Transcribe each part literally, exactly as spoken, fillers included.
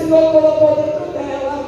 Senhor colocou dentro dela.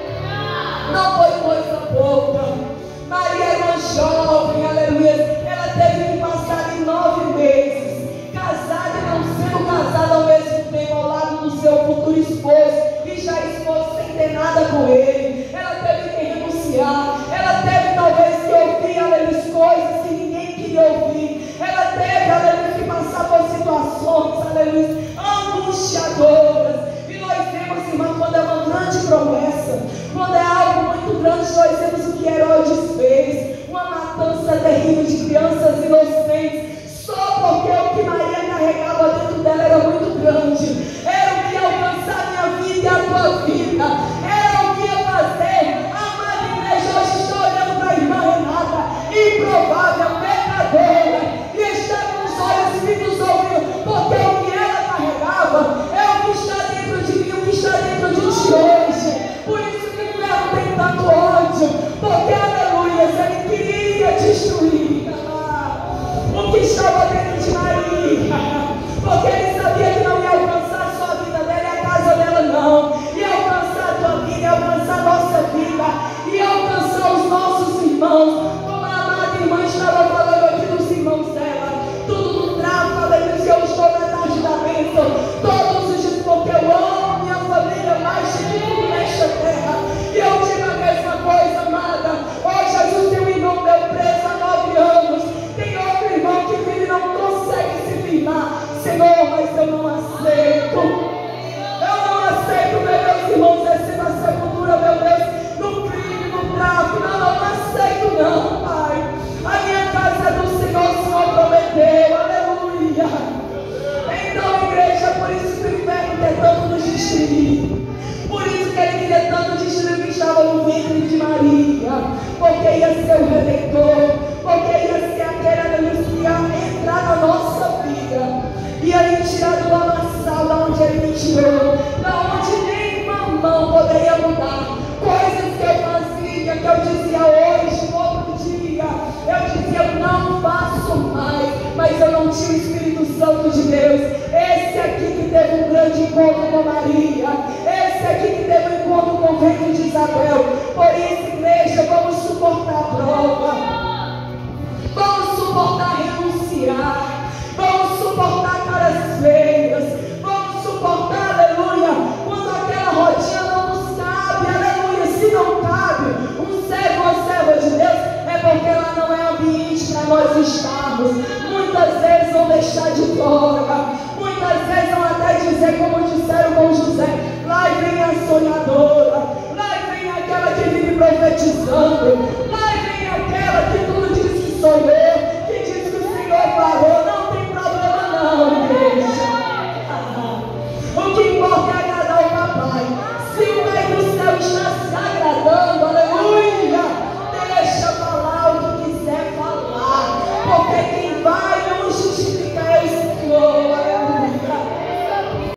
Não foi coisa pouca. Maria era uma jovem, aleluia. Ela teve que passar em nove meses, casada e não sendo casada ao mesmo tempo, ao lado do seu futuro esposo, e já esposo sem ter nada com ele. Ela teve que renunciar. Ela teve talvez que ouvir, aleluia, coisas que ninguém queria ouvir. Ela teve, aleluia, que passar por situações, aleluia, angustiadoras. E nós vemos, irmã, quando é uma grande promessa, quando é algo muito grande, nós vemos o que Herodes fez, uma matança terrível de crianças inocentes, só porque o que Maria carregava dentro dela era muito grande, era o que ia alcançar a minha vida e a tua vida, era o que ia fazer. Amada igreja, hoje estou olhando para a irmã Renata, improvável, pecadora, e está com os olhos vivos ouvindo, porque o que ela carregava é o que está dentro de mim, o que está dentro de ti hoje. Por isso que o inferno tem tanto ódio, porque, aleluia, ele queria destruir o que estava dentro de Maria, porque ele sabia que não ia alcançar só a vida dela e a casa dela, não, ia alcançar a tua vida, ia alcançar a nossa vida, ia alcançar os nossos irmãos, como a amada irmã estava falando aqui dos irmãos dela, tudo no tráfico, aleluia, eu estou na tarde da bênção, todos os dias, porque eu amo minha família mais do que tudo nesta terra, e eu digo a mesma coisa, amada. Ó Jesus, tem um irmão meu preso há nove anos, tem outro irmão que vive e não consegue se firmar, Senhor, mas eu não aceito, eu não aceito, meu Deus, irmãos, descer na sepultura, meu Deus, no crime, no tráfico, não, não, não aceito não, Pai, a minha casa é do Senhor, o Senhor prometeu, aleluia. Então, igreja, por isso que o inferno quer tanto nos destruir, por isso que ele queria tanto destruir o que estava no ventre de Maria, porque ia ser o Redentor, porque ia ser aquele, aleluia, que ia entrar na nossa vida, ia lhe tirar do lamaçal, da onde ele me tirou, da onde nem uma mão poderia mudar, coisas que eu fazia, que eu dizia hoje, no outro dia, eu dizia, eu não faço mais, mas eu não tinha o Espírito Santo de Deus. Esse aqui que teve um grande encontro com Maria, esse aqui que teve um encontro com o reino de Isabel. Por isso, igreja, vamos suportar a prova, vamos suportar renunciar, vamos suportar caras feias, vamos suportar, aleluia, quando aquela rodinha não nos cabe, aleluia. Se não cabe um servo ou serva de Deus, é porque lá não é ambiente para nós estarmos. Muitas vezes vão deixar de fora, muitas vezes vão até dizer, como disseram com José, lá vem a sonhadora, lá vem aquela que vive profetizando,